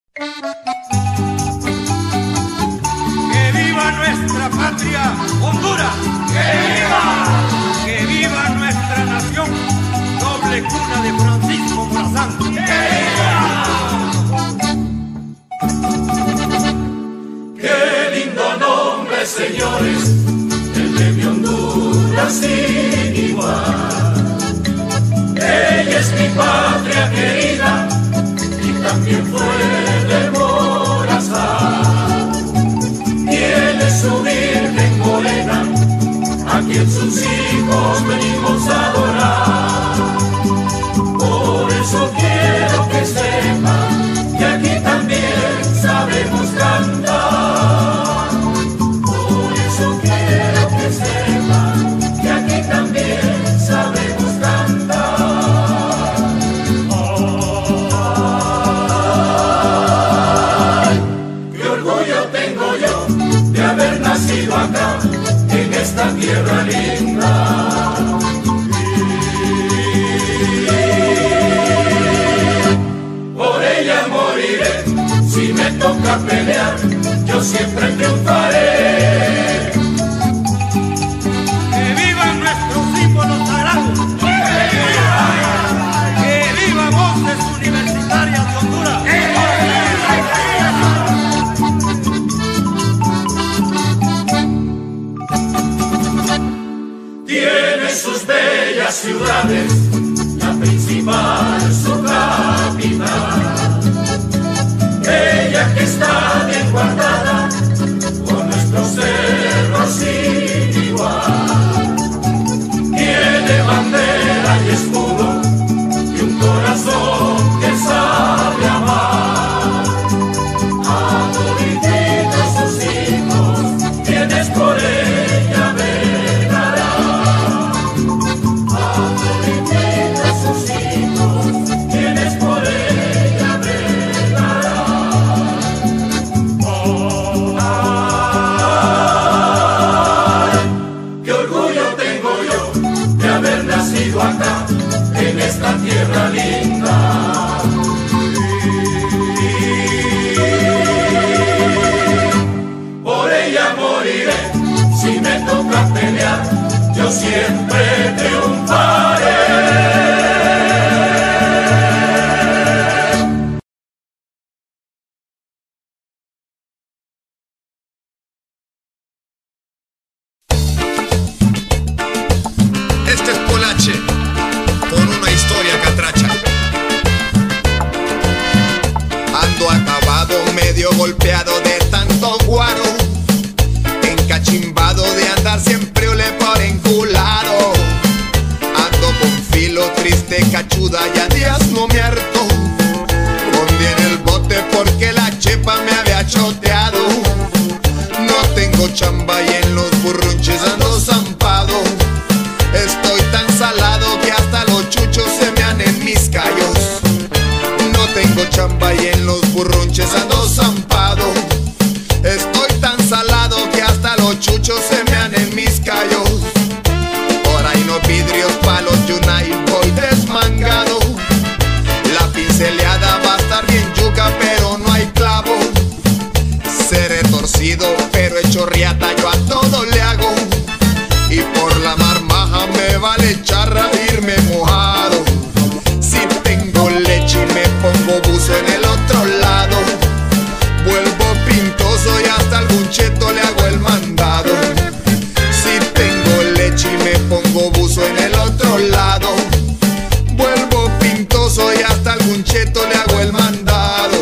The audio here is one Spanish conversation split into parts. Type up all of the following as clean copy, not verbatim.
¡Que viva nuestra patria, Honduras! ¡Que viva! ¡Que viva nuestra nación, noble cuna de Francisco Morazán! ¡Que viva! ¡Qué lindo nombre, señores! El de mi Honduras sin igual. Ella es mi patria querida y también fue de Morazán. Tiene su Virgen morena, a quien sus hijos venimos a adorar. Por eso quiero que sepan que aquí también sabemos cantar. Por eso quiero que sepan que aquí también sabemos cantar. Ay, qué orgullo tengo yo de haber nacido acá, en esta tierra linda. Por ella moriré, si me toca pelear, yo siempre triunfaré. ¡Que vivan nuestros símbolos sagrados! ¡Que viva! ¡Que viva Voces Universitarias de Honduras! Tiene sus bellas ciudades, la principal su capital. Ella que está bien guardada, con nuestros cerros sin igual. Tiene bandera y escudo, y un corazón que sabe amar. A todititos sus hijos, tienes por ella velará. A todititos sus hijos, tienes por ella velará. Ay, qué orgullo tengo yo de haber nacido acá, en esta tierra linda. Por ella moriré, si me toca pelear, yo siempre triunfaré. Este es Polache, con una historia catracha. Ando acabado, medio golpeado de tanto guaro, encachimbado de andar siempre ole por enculado. Ando con filo triste, cachuda, ya días no me harto. Escondí en el bote porque la chepa me había choteado. No tengo chamba y en los burrunches ando zampado. Estoy tan salado que hasta los chuchos se me han en mis callos. No tengo chamba y en los burrunches ando zampado. Estoy tan salado que hasta los chuchos se me han en mis callos. Por ahí no vidrios, palos y una y voy desmangado. La pinceleada va a estar bien yuca, pero no hay clavo. Seré torcido, pero hecho riata, yo a todo le hago. Y por la marmaja me vale charra irme mojado. Si tengo leche y me pongo buzo en el otro lado, vuelvo pintoso y hasta algún cheto le hago el mandado. Si tengo leche y me pongo buzo en el otro lado, vuelvo pintoso y hasta algún cheto le hago el mandado.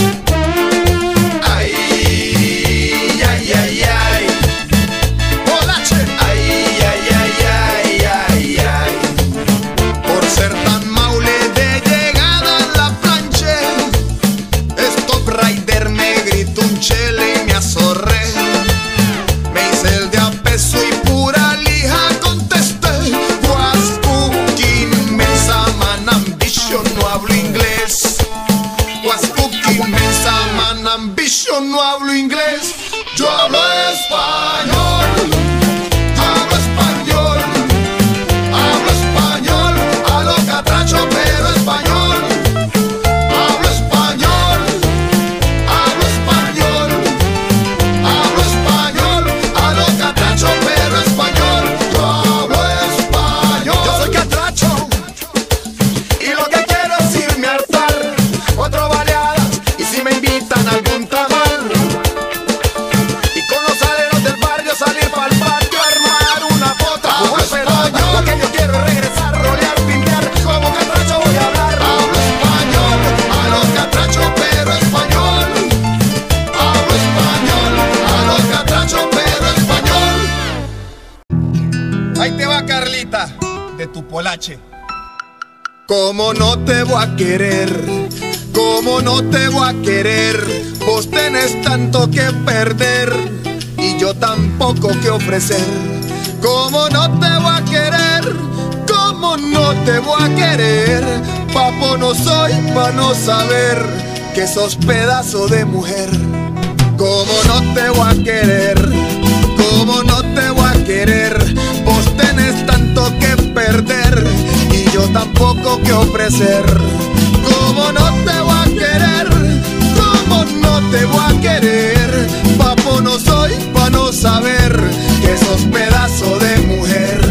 Ay, ay, ay, ay. Polache. Ay, ay, ay, ay, ay, ay. Por ser tan maule de llegada a la plancha, Stop Rider me gritó un chele y me azorré. Me hice el de a peso y pura lija contesté. Was cooking mensa man ambition, no hablo inglés. Was cooking mensa man ambition, no hablo inglés. Yo hablo español. Hablo español. Hablo español. A lo catracho pero español. Hablo español. H. ¿Cómo no te voy a querer? ¿Cómo no te voy a querer? Vos tenés tanto que perder y yo tan poco que ofrecer. ¿Cómo no te voy a querer? ¿Cómo no te voy a querer? Papo no soy pa' no saber que sos pedazo de mujer. ¿Cómo no te voy a querer? ¿Cómo no te voy a querer? Vos tenés tanto que perder y yo tan poco que ofrecer. ¿Cómo no te voy a querer? ¿Cómo no te voy a querer? Papo no soy pa' no saber que sos pedazo de mujer.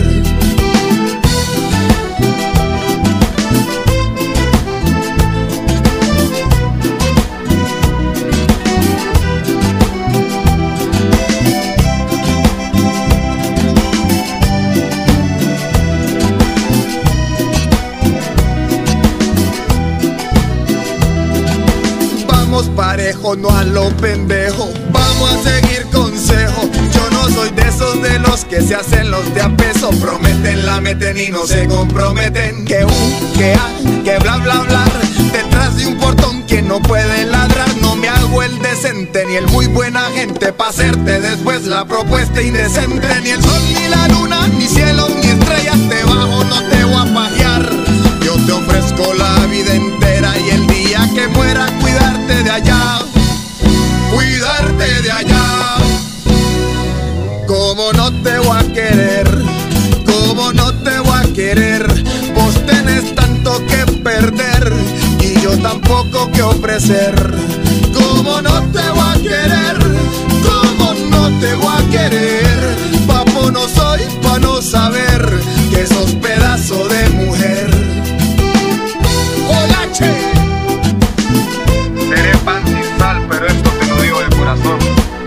Parejo, no a lo pendejo, vamos a seguir consejo. Yo no soy de esos de los que se hacen los de a peso. Prometen, la meten y no se comprometen. Que que que bla bla bla. Detrás de un portón que no puede ladrar. No me hago el decente ni el muy buena gente pa' hacerte después la propuesta indecente. Ni el sol ni la luna, ni cielo ni estrellas debajo no te voy a pajear. Yo te ofrezco la vida entera y el día que muera cuidarte de allá, cuidarte de allá. ¿Cómo no te voy a querer? ¿Cómo no te voy a querer? Vos tenés tanto que perder y yo tan poco que ofrecer. ¿Cómo no te voy a querer? ¿Cómo no te voy a querer? Papo no soy pa' no saber que sos pedazo de mujer. ¡Hola, che! Seré pan sin sal, pero esto te lo digo de corazón.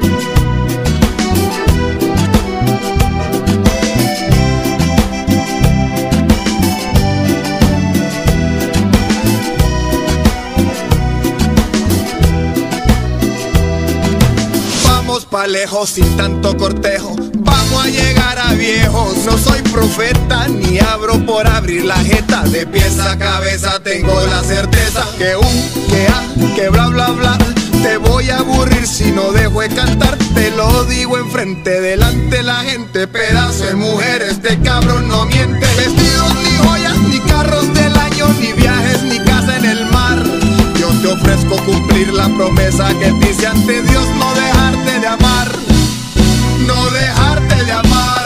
Vamos pa' lejos sin tanto cortejo, vamos a llegar a viejos. No soy profeta ni abro por abrir la jeta. De pies a cabeza tengo la certeza que que bla bla bla. Te voy a aburrir si no dejo de cantar. Te lo digo enfrente, delante la gente. Pedazo de mujer, este cabrón no miente. Vestidos ni joyas, ni carros del año, ni viajes, ni casa en el mar. Yo te ofrezco cumplir la promesa que te hice ante Dios. No dejarte de amar, no dejarte de amar.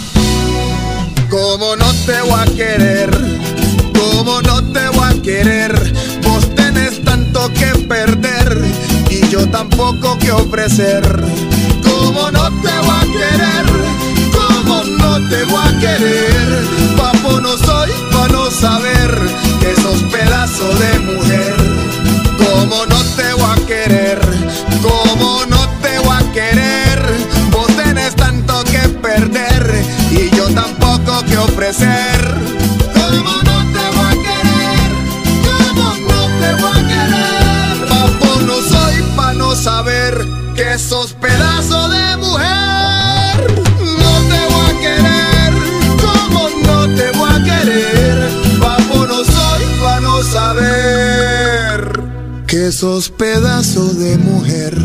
¿Cómo no te voy a querer? ¿Cómo no te voy a querer? Vos tenés tanto que perder y yo tan poco que ofrecer. ¿Cómo no te voy a querer? ¿Cómo no te voy a querer? Papo no soy pa' no saber que sos pedazo de mujer. ¿Cómo no te voy a querer? ¿Cómo no te voy a querer? Vos tenés tanto que perder y yo tan poco que ofrecer. ¿Cómo no te voy a querer? ¿Cómo no te voy a querer? Papo no soy pa' no saber que sos pedazo de mujer. No te voy a querer. ¿Cómo no te voy a querer? Papo no soy pa' no saber que sos pedazo de mujer.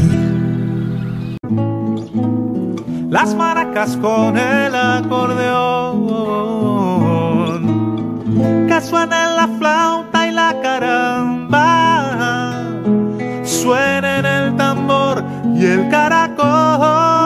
Las maracas con el acordeón, que suenen la flauta y la caramba, suenen el tambor y el caracol.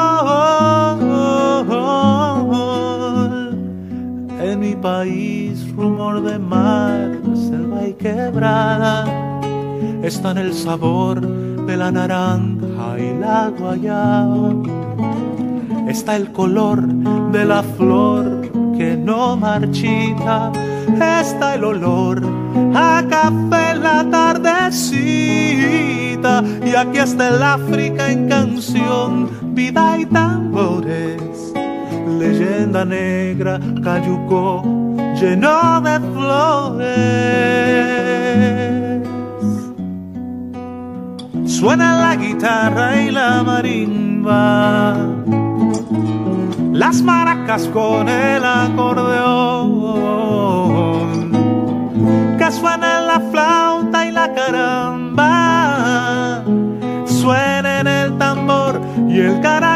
En mi país rumor de mar, selva y quebrada, está en el sabor de la naranja y la guayaba. Está el color de la flor que no marchita. Está el olor a café en la tardecita. Y aquí está el África en canción, vida y tambores. Leyenda negra, cayucó lleno de flores. Suena la guitarra y la marimba, las maracas con el acordeón, suenen la flauta y la caramba, suenen el tambor y el caramba.